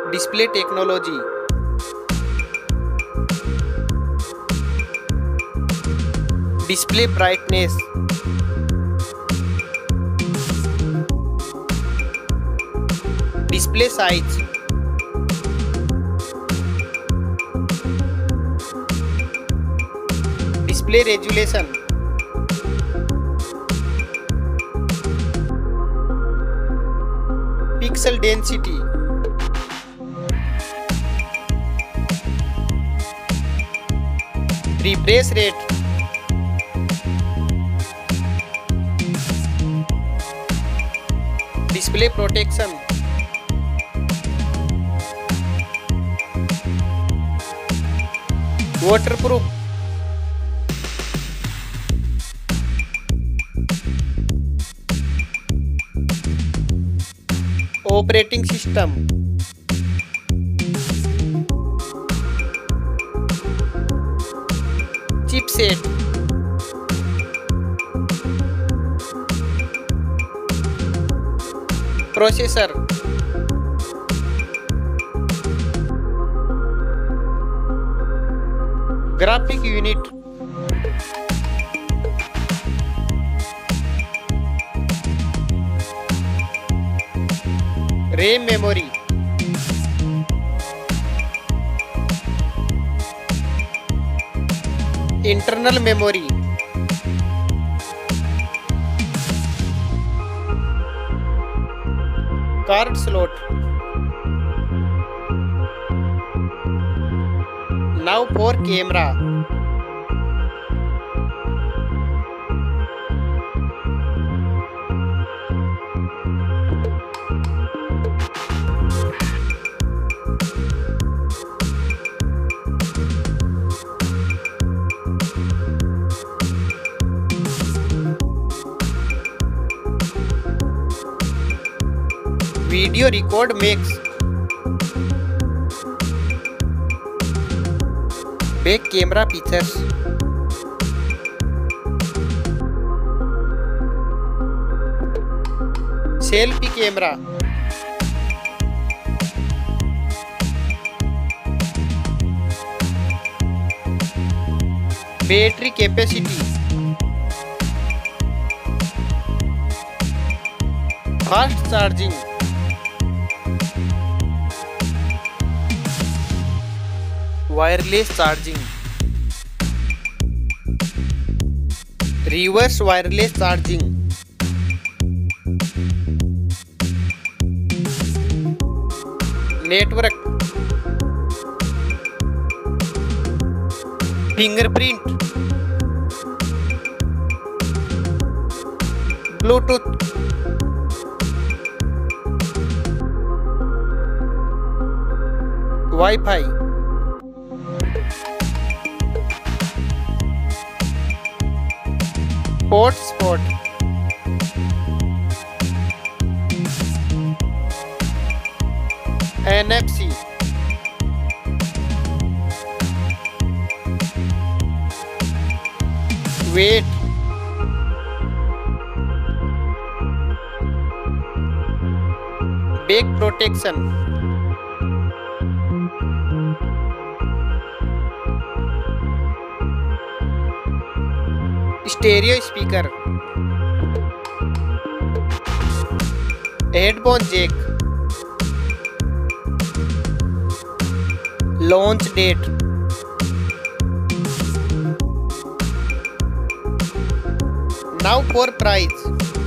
Display technology. Display brightness. Display size. Display resolution. Pixel density. Refresh rate. Display protection. Waterproof. Operating system. Chipset. Processor. Graphic unit. RAM memory. Internal memory. Card slot. Now for camera. Video record makes. Back camera features. Selfie camera. Battery capacity. Fast charging. Wireless charging. Reverse wireless charging. Network. Fingerprint. Bluetooth. Wi-Fi. Hotspot. NFC. Weight. Back protection. Stereo speaker. Headphone jack. Launch date. Now for price.